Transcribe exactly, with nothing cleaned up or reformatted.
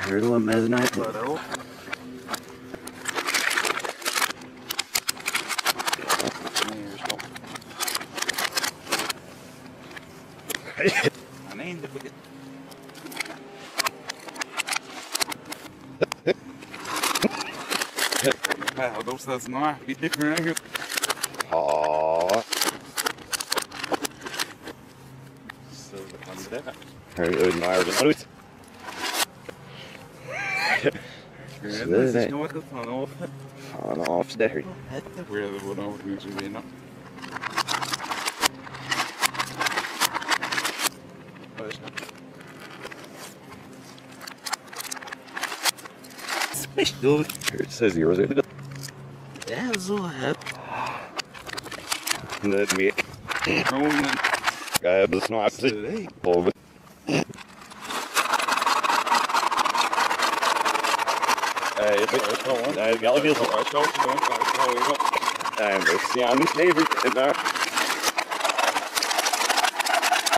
Hörde med nej. Han är inte på det. Här har de ställt några lite för en grupp. Ja. Så det kan det. Hörde nej det ut. Det är något att ta av. Han off där. Where the wood over to be enough. Special. It says yours. Ja, så här. Det är mycket. Roman. Jag blir snart sig. Och Nej, jag vet inte. Nej, jag vill inte. Jag ska också. Nej, men jag ser hans favorite där.